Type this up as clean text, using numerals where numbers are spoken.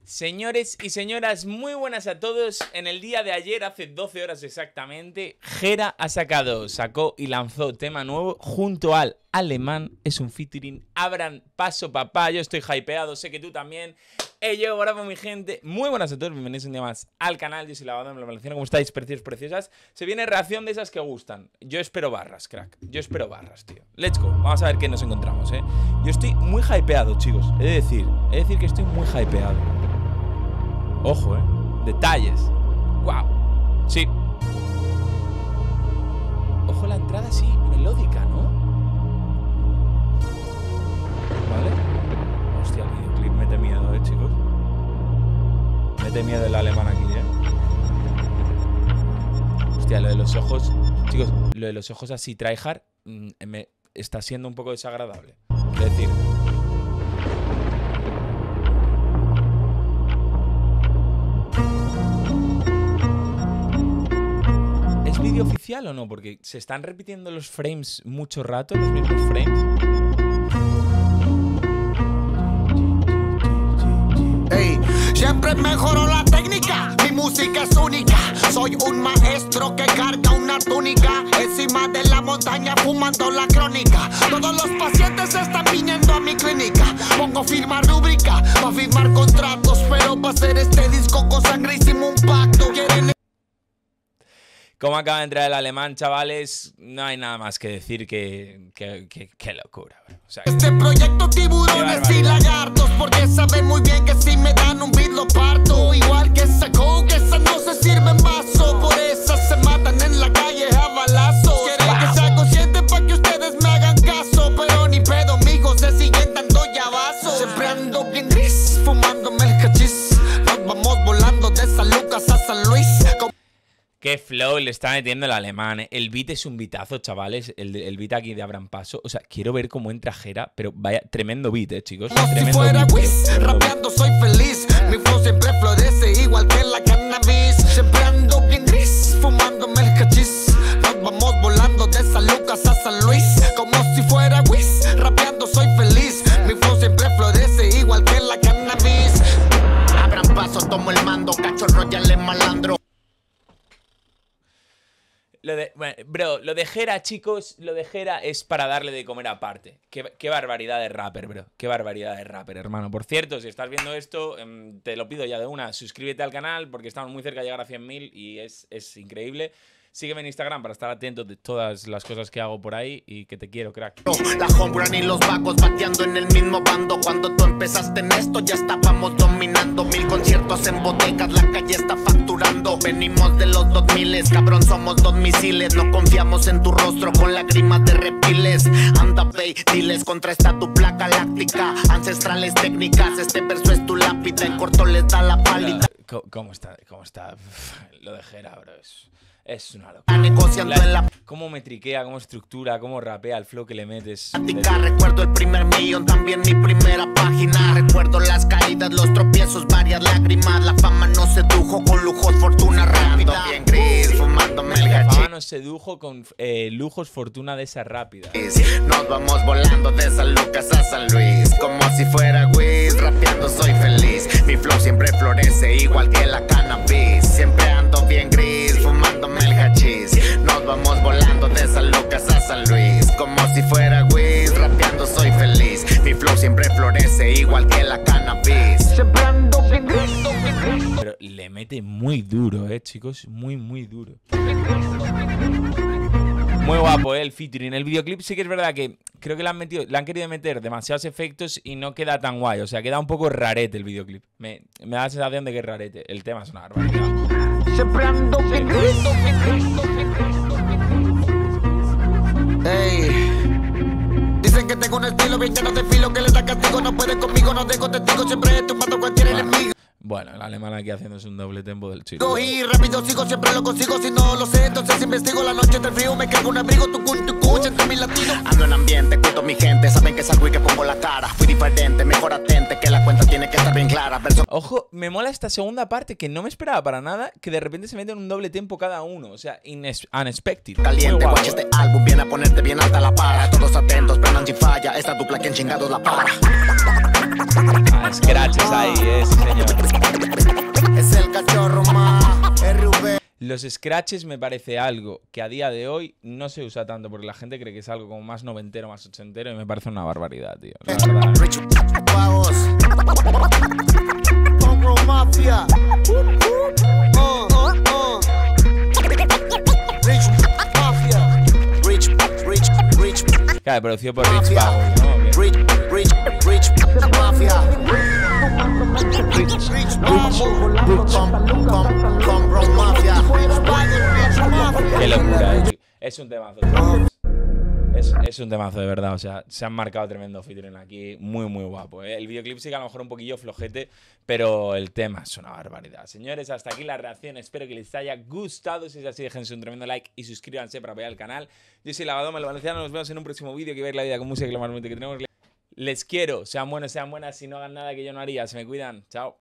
Señores y señoras, muy buenas a todos. En el día de ayer, hace 12 horas exactamente, Gera sacó y lanzó tema nuevo junto al Alemán. Es un featuring. Abran paso, papá. Yo estoy hypeado, sé que tú también. Yo, bravo, mi gente. Muy buenas a todos, bienvenidos un día más al canal. Yo soy Lavado, me lo menciono. ¿Cómo estáis, preciosos, preciosas? Se viene reacción de esas que gustan. Yo espero barras, crack. Yo espero barras, tío. Let's go. Vamos a ver qué nos encontramos, Yo estoy muy hypeado, chicos. He de decir que estoy muy hypeado. Ojo, detalles. Wow. Sí. Ojo la entrada así, melódica, ¿no? Vale. Hostia, el videoclip mete miedo, chicos. Mete miedo el alemán aquí, Hostia, lo de los ojos. Chicos, lo de los ojos así tryhard me está siendo un poco desagradable. Es decir, ¿es vídeo oficial o no? Porque se están repitiendo los frames mucho rato, los mismos frames. Hey, siempre mejoro la técnica, mi música es única. Soy un maestro que carga una túnica encima de la montaña fumando la crónica. Todos los pacientes están viniendo a mi clínica. Pongo firma rúbrica, pa' firmar contratos, pero pa' hacer este disco con sangre hicimos un pacto. ¿Quieren? Como acaba de entrar el alemán, chavales, no hay nada más que decir que locura, bro. O sea, este proyecto tiburones y lagartos, porque saben muy bien que si me dan un beat lo parto. Igual que esa coke, esa no se sirve en vaso, por esa se matan en la calle a balazos. Quieren que sea consciente pa' que ustedes me hagan caso, pero ni pedo, amigos, se siguen dando llavazos. Siempre ando bien gris, fumándome el cachis. Nos vamos volando de San Lucas a San Luis. Qué flow le está metiendo el alemán, El beat es un beatazo, chavales. El beat aquí de Abran Paso. O sea, quiero ver cómo entra Gera. Pero vaya, tremendo beat, chicos. Como tremendo si fuera beat, Wiz, rapeando soy feliz. Mi flow siempre florece igual que la cannabis. Siempre ando bien gris, fumándome el cachis. Nos vamos volando de San Lucas a San Luis. Como si fuera Wiz, rapeando soy feliz. Mi flow siempre florece igual que la cannabis. Abran paso, tomo el mando, cacho royal en malandro. Lo de Gera, chicos, lo de Gera es para darle de comer aparte. Qué barbaridad de rapper, bro. Qué barbaridad de rapper, hermano. Por cierto, si estás viendo esto, te lo pido ya de una. Suscríbete al canal porque estamos muy cerca de llegar a 100.000 y es increíble. Sígueme en Instagram para estar atento de todas las cosas que hago por ahí y que te quiero, crack. La homerun y los vagos bateando en el mismo bando. Cuando tú empezaste en esto ya estábamos dominando. 1000 conciertos en bodegas, la calle está facturando. Venimos de los 2000, cabrón, somos 2 misiles. No confiamos en tu rostro con lágrimas de reptiles. Anda, pay, diles contra esta tu placa láctica. Ancestrales técnicas, este verso es tu lápida. En corto les da la pálida. ¿Cómo está? Lo de Gera, bro, es una locura. Cómo metriquea, cómo estructura, cómo rapea, el flow que le metes. Recuerdo el primer millón, también mi primera página. Recuerdo las caídas, los tropiezos, varias lágrimas. La fama nos sedujo con lujos, fortuna rápida. Bien gris, fumándome el La gachín. fama nos sedujo con lujos, fortuna de esa rápida. Nos vamos volando de San Lucas a San Luis. Como si fuera Wiz, rapeando soy feliz. Mi flow siempre florece igual que la cannabis. Siempre ando bien gris, fumándome el hachís. Nos vamos volando de San Lucas a San Luis. Como si fuera Wiz, rapeando soy feliz. Mi flow siempre florece igual que la cannabis. Siempre ando bien gris. Pero le mete muy duro, chicos. Muy, muy duro. Muy guapo, el featuring. El videoclip sí que es verdad que creo que le han querido meter demasiados efectos y no queda tan guay. O sea, queda un poco rarete el videoclip. Me da la sensación de que es rarete. El tema es una barbaridad. Siempre ando bien gris. Ey. Dicen que tengo un estilo bien lleno de filo que les da castigo. No pueden conmigo, no tengo testigo. Siempre he tumbado a cualquier enemigo. Bueno, el alemán aquí haciéndose un doble tempo del chico. Y rápido sigo, siempre lo consigo. Si no lo sé, entonces investigo. La noche del frío me cargo un abrigo. Tu entre mis latidos. Ando en ambiente, cuento mi gente. Saben que salgo y que pongo la cara. Fui diferente, mejor atente. Que la cuenta tiene que estar bien clara. Ojo, me mola esta segunda parte que no me esperaba para nada. Que de repente se meten un doble tempo cada uno. O sea, unexpected. Caliente, watch este álbum viene a ponerte bien alta la para. Todos atentos, prendan si falla. Esta dupla quien chingados la para. Scratches ahí, sí señor. Los scratches me parece algo que a día de hoy no se usa tanto porque la gente cree que es algo como más noventero, más ochentero y me parece una barbaridad, tío. La verdad. Mafia. Rich. Claro, producido por Rich Pavos, ¿no? Rich Mafia. Qué locura, es un temazo. Es un temazo de verdad, o sea, se han marcado tremendo featuring aquí, muy guapo, ¿eh? El videoclip sí que a lo mejor un poquillo flojete, pero el tema es una barbaridad. Señores, hasta aquí la reacción, espero que les haya gustado. Si es así, déjense un tremendo like y suscríbanse para apoyar el canal. Yo soy Lavadoma, el valenciano, nos vemos en un próximo vídeo. Que ver la vida con música, que lo más bonito que tenemos. Les quiero, sean buenos, sean buenas, si no hagan nada que yo no haría. Se me cuidan, chao.